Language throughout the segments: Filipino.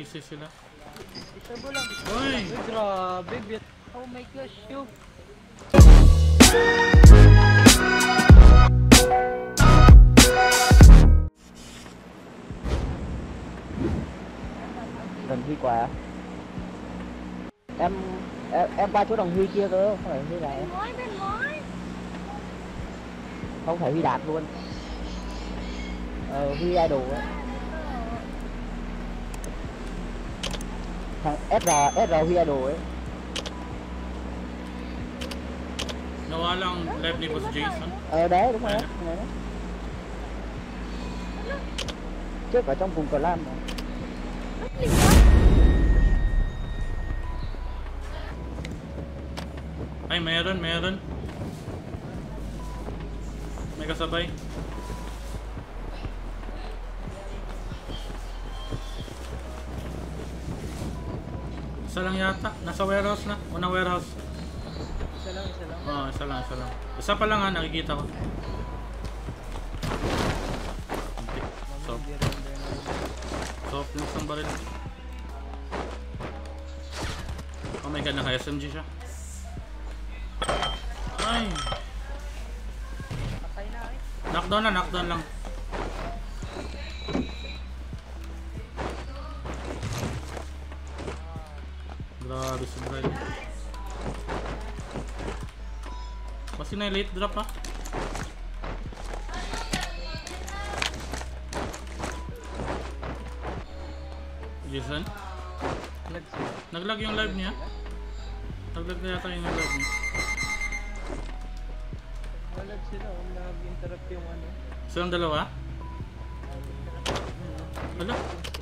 DC sila. Turbo lang. Uy! Uy, grabe. Oh my gosh, yo. Đồng Huy quà. Em qua chỗ Đồng Huy kia cơ, không phải Huy này. Bên ngoài. Không phải Huy Đạt luôn. Huy Idol á. Thằng SR Huy Idol ấy. Nawa lang live ni Boss Jason. Đấy đúng rồi đó. Này đó. Trước ở trong vùng cờ lam mà. Ay, meron. May kasabay. Isa lang yata. Nasa warehouse na. Unang warehouse. Isa lang. Oo, isa lang. Isa pa lang ha, nakikita ko. Soft yung isang baril. Oh my god, naka-SMG siya. Ay! Patay na eh. Knockdown lang. Grabe si Brian. Kasi na late drop ha. Jason? Naglag yung live niya? Naglag na yata yung live niya. Walag sila. Nag-interrupt yung ano. Silang dalawa? Wala.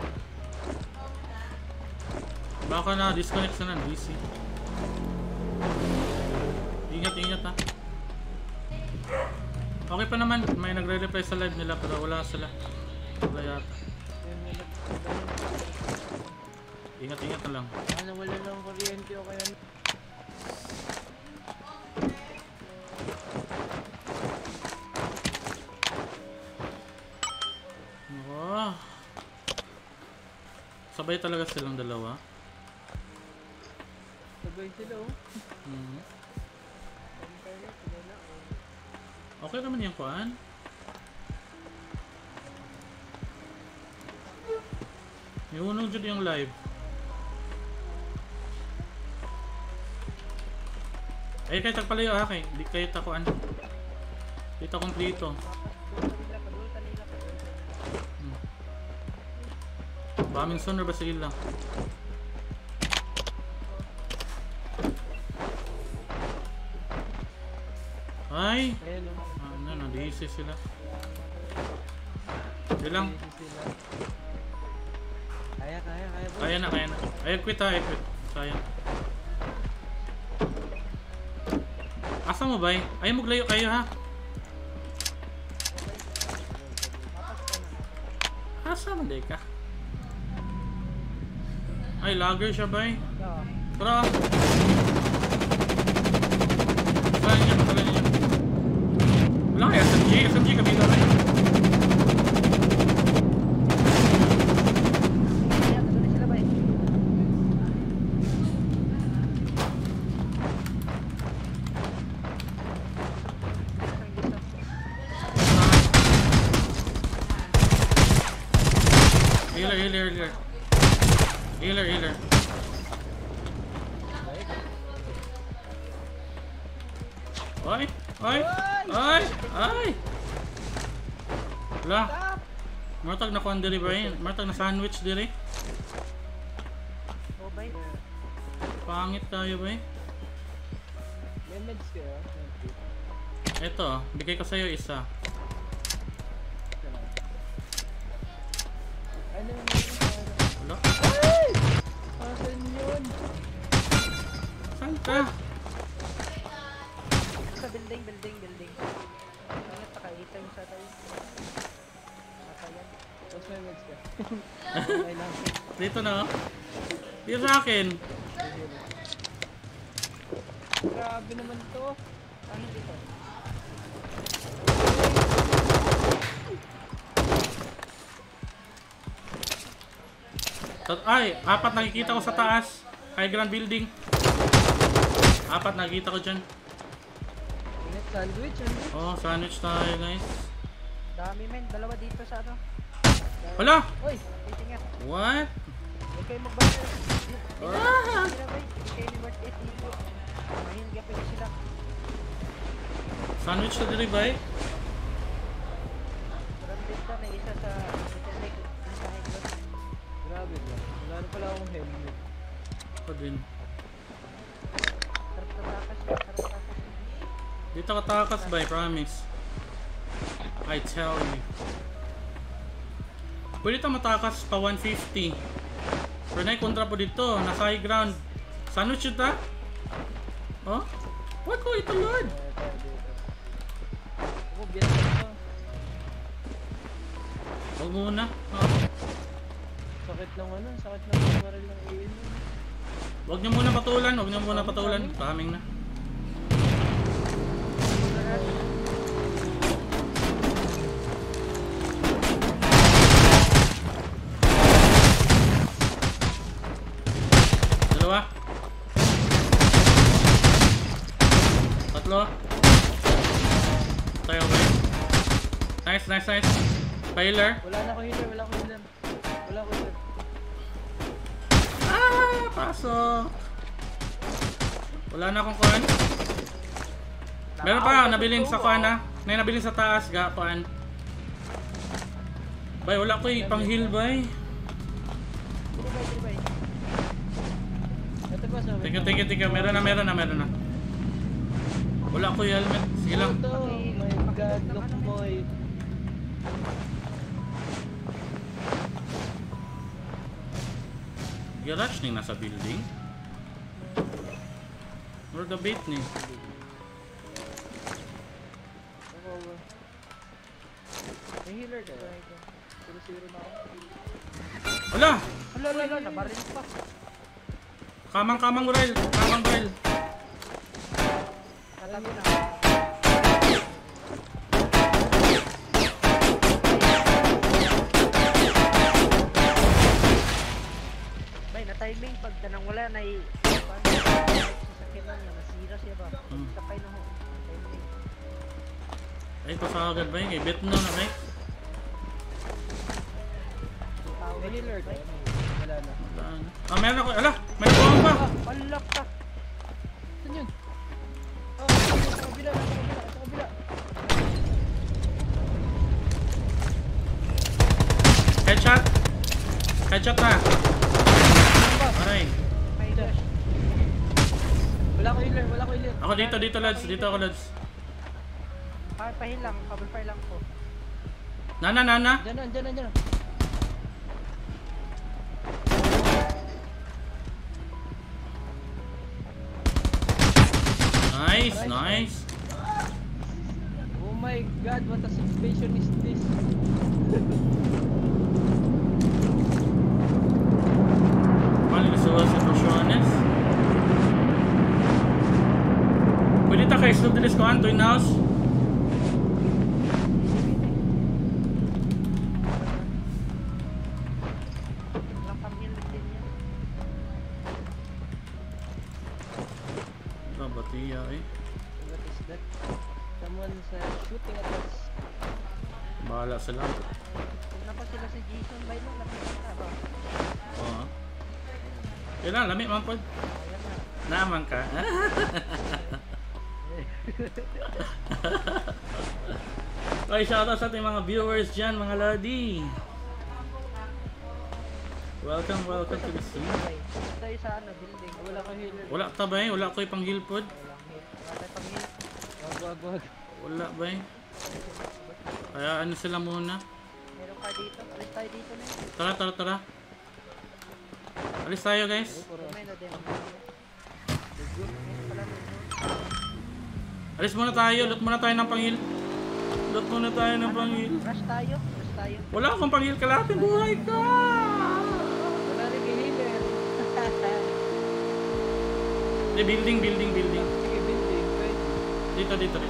Baka na disconnect na ng DC. Ingat ha. Okay pa naman, may nagre-reply sa live nila pero wala sila. Wala yata. Ingat na lang. Wala lang kuryente o kaya. Oh. Sabay talaga silang dalawa. Sabay sila oh. Okay naman yung kuhaan. May unong dyan yung live. Ay, kahit pala yung akin. Di kahit ako ano. Dito kompleto. Bombing sooner ba sila? Ay! Ano, na-DC sila. Hindi lang. Kaya na. Ay, quit ha, quit. Sayang. Asa mo ba? Ay, maglayo kayo ha. Asa mo day ka? Ay, lagger siya ba? Tara. Saan niya? Wala kaya, SMG kabila na yun. Healer. Ay! Wala. Martag na kuhan diri ba yun? Martag na sandwich diri. Pangit tayo ba yun? May meds kayo? Eto, bigay ko sa'yo isa. Ano yun? Wala? Ay! Asan yun? Saan ka? Sa building. Ingat pa kayo. Time sa tayo. Matayan. Tapos may meds ka. Okay lang. Dito na. Dito sa akin. Grabe naman to. Ano dito? Ay, apat nakikita ko sa taas. High ground building. Apat nakikita ko dyan. Ingat sandwich, sandwich. Oh, sandwich tayo guys. Dami men, dalawa dito sa ano. Hala! Uy, titingnan. What? Huwag kayo mag-basta. Ah! Hindi kayo ni Bart dito. Mahinga pa sila. Sandwich na diri ba eh? Branded ka na isa sa internet. Grabe ba? Wala na pala akong helmet. Ako din. Sarap na takas. Sarap na takas. Dito ka takas ba, promise. I tell you. Pwede ito matakas pa 150. Pero na kontra po dito, nasa high ground. Sandwich yun ta? Oh? What ko ito Lord? Ako, biyan ka ito. Huwag muna. Oh. Sakit lang ano, sakit lang yung baril ng AN. Huwag niyo muna patulan, huwag niyo muna patulan. Kaming na. Dalawa. Tatlo. Tayo ba? Nice, nice, nice. Pahiler. Wala na ako healer, wala ako healer. Wala ako healer. Ah, pasok. Wala na akong kuhan. Meron pa, nabiling sa kuhan ha. May nabiling sa taas, ga, kuhan. Bay, wala ko pang heal bay. Ito ba sa Thank you. Meron na. Wala ko yung helmet. Sige lang. Ito, my god, look boy. Garage ning nasa building. Or the bait ni. Ako ba? May healer ka? 0-0 na ako. Wala! Hala, nabaril pa. Kamang Rail. Natago na. Bay, na-timing pag tanang wala na sasakyan lang na nasira siya ba? Sakay na ho. Timing. Ay, pasagad ba yun? Kay bet na right? May healer ka? Wala na. Wala na. Ah, meron ako. Ala! May kuwang pa! Palak ka! Saan yun? Oh, sa kabila. Headshot na! Aray. May dash. Wala ko healer. Ako dito lads. Dito ako lads. Pahil lang, cable fire lang po. Nana! Diyan na. Nice. Oh my god, what a situation is this? Mali sa situaciones. Pwede ta kay stop dilis ko anto in house. Lang pamilya din yan. Batiya eh. What is that? Someone's shooting at us. Bahala sila. Huwag na pa sila si Jason by no, lapit na ba? Oo. Kailan, lami man po. Ayan na. Naman ka. Okay, shoutout sa ating mga viewers dyan, mga ladi. Welcome to the stream. Tayo sa ano, building. Wala ko healer. Wala ta ba eh? Wala ko pang heal pod. Walang hit. Wala tayo pamilya. Wag. Wala ba eh? Kaya ano sila muna. Meron ka dito. Alis tayo dito na yun. Tara. Alis tayo guys. May na din. Meron pala nun. Alis muna tayo. Loot muna tayo ng pang-heal. Rush tayo. Wala akong pang-heal. Kalahating buhay ka! Wala rin kay healer. Building. Sige, building. Pwede. Dito.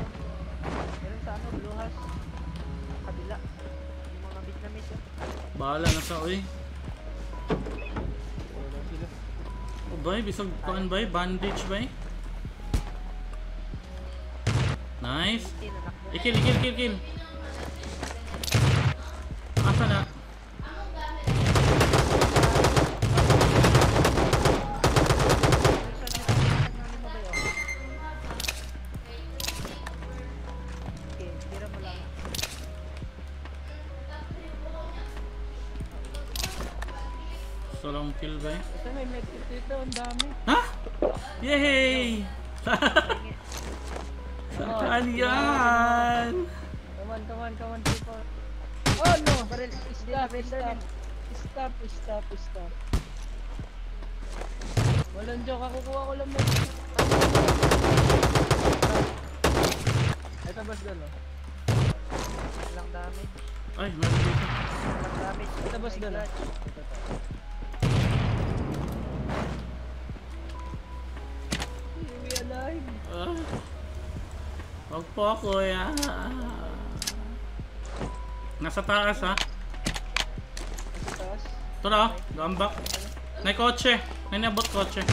Meron sa ano, Blue House. Kabila. Yung mga Vietnamese yun. Bahala na sa uy. Wala sila. O bay, bisag kuan bay, bandage bay. Nice. Kill. Asa na? Okay, tira mo lang. Solong kill bay. Ito may medkit dito, ang dami. Ha? Yay! Saan yan? Come on, people. Oh no! Baril, Stop. Walang joke, kukuha ko lang medkit. Ito boss doon, oh. Walang damage. Ay, meron dito. Walang damage. Ito boss doon, oh. We alive. Wag po ako ya. Nasa taas ha. Sa taas. Ito na, gambak. May kotse. May nabot kotse.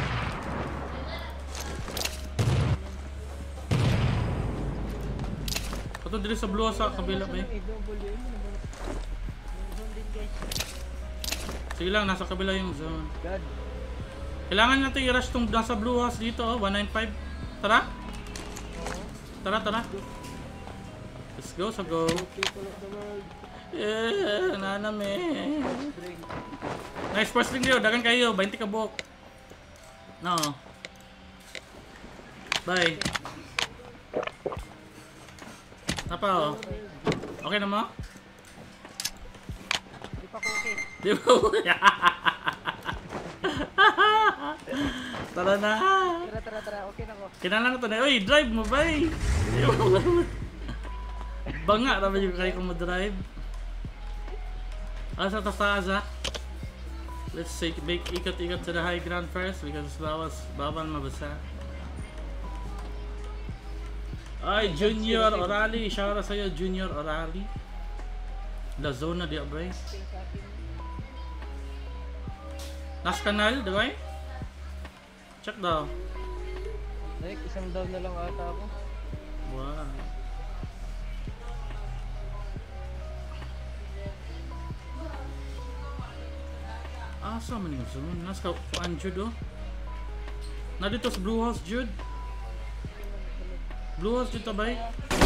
Ito dito sa blue sa kabila ba eh. I-double yun. Zoom din guys. Sige lang, nasa kabila yung zone. God. Kailangan natin i-rush tong nasa blue house dito oh, 195. Tara. Tara. Let's go, so go. People of the world. Yeah, naname. Drink. Nice first thing dito, dagan kayo, 20 ka buhok. No. Bye. Apa oh? Okay na mo? Di pa ko okay. Di ba? Tara na. Tara. Okay na ko. Kinalang ko to na. Uy, drive mo ba eh? Banga naman yung kayo kung mag-drive. Asa taas ha? Let's say, make ikot-ikot to the high ground first because bawal mabasa. Ay, Junior Orali. Shout out sa'yo, Junior Orali. La zona di abay. Last kanal, di ba? Check daw. Like, isang down na lang ata ako. Wow. Asa man yung zone? Nasa kuan Jude oh. Na dito sa Blue House Jude. Blue House dito ba?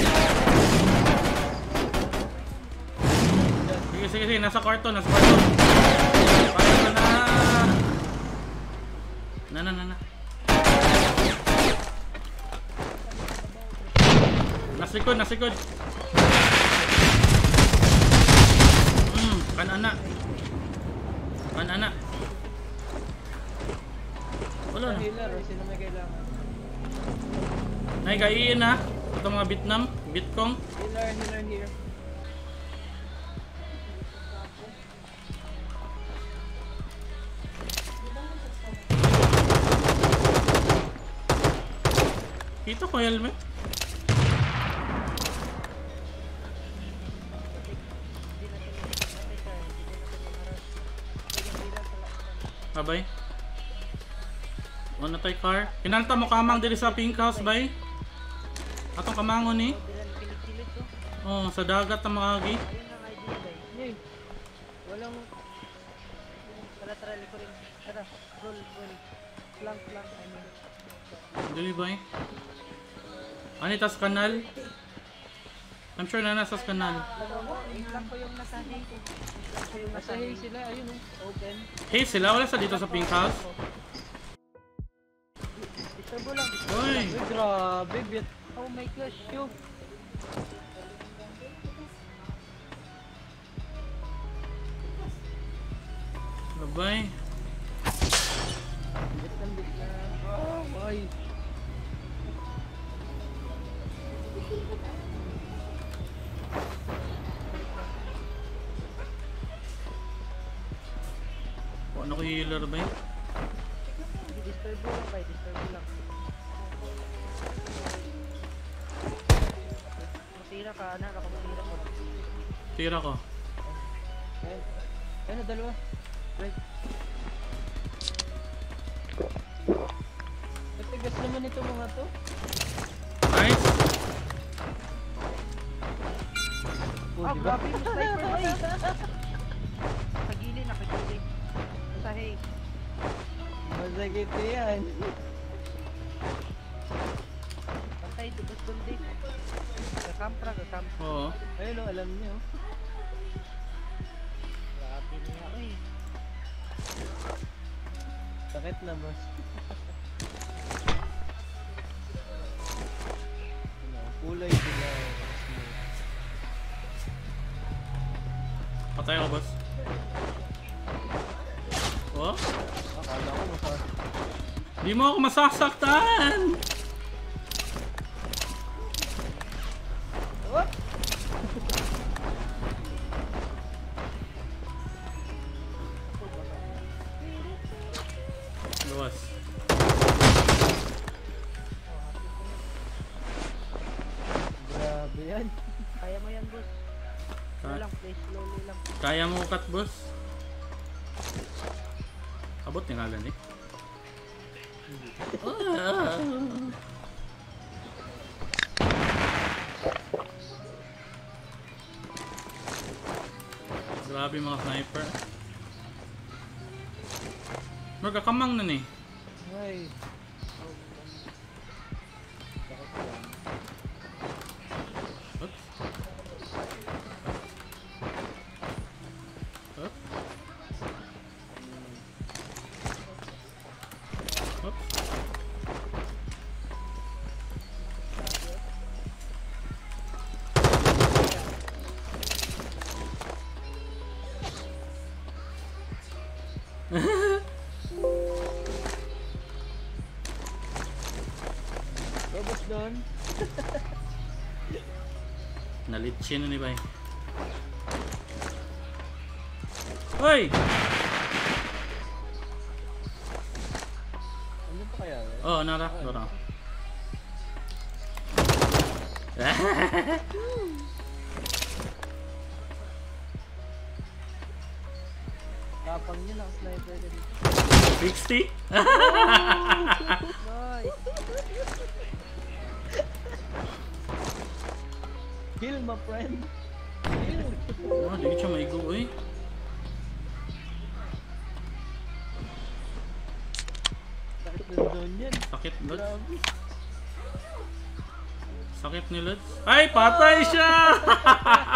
Sige, nasa kwarto. Parang na. Nasa likod. Kanana. Wala na. Healer, sino may kailangan? Naigayin ha. Ito mga Vietnam, Vietcong. Healer here. Kita ko helmet. Abay. Ano tayo car? Kinalta mo kamang diri sa pink house bay. Atong kamangon ni. Pilit-pilit to. Oh, sa dagat ang mga agi. Ayun ang idea guys. Hey, walang Tara, likurin. Tara, roll. Flank, I mean. Dili bay. Ani tas kanal. I'm sure na nasa kanal. I-flank ko yung nasa hay. nasa hay sila, ayun oh, open. Hey, sila wala sa dito sa pink house. Disturbo lang. Oy. Uy, grabe, bit. Oh my gosh, yo. Babay. Bit na. Oh, boy. Ano ko healer ba yun? Disturbo lang ba? Disturbo lang. Masira ka, anak. Ako masira ko. Tira ko. Ayun. Ano, dalawa? Right. Matigas naman ito mga to. Nice. Oh, Ah, di ba? grabe yung sniper ay! Nakagili, nakagili. Basta hey. Masakit yan. Pantay, tubos doon din. Kakampra, kakampra. Oo. Ayun o, alam niyo. Grabe niya, uy. Sakit na, boss. Ano, kulay sila. Patay ako, boss. Oh? Akala ko masakit. Di mo ako masasaktan! Oh! Luwas. Grabe yan. Kaya mo yan, boss. Slow lang, play slowly lang. Kaya mo cut, boss? Abot niya nga eh. Grabe mga sniper. Magkakamang na eh. Ay. Oops. Oops. Oops. Robos doon. Nalitsin na ni Bay. Hoy! Ano pa kaya? Oh, nara. Nara. Tapang niya lang, sniper ka dito. 60? Nice! Kill, my friend. Kill. Oh, di ko siya maigo eh. Sakit na doon yan. Sakit, Lods. Grabe. Sakit ni Lods. Ay, patay siya!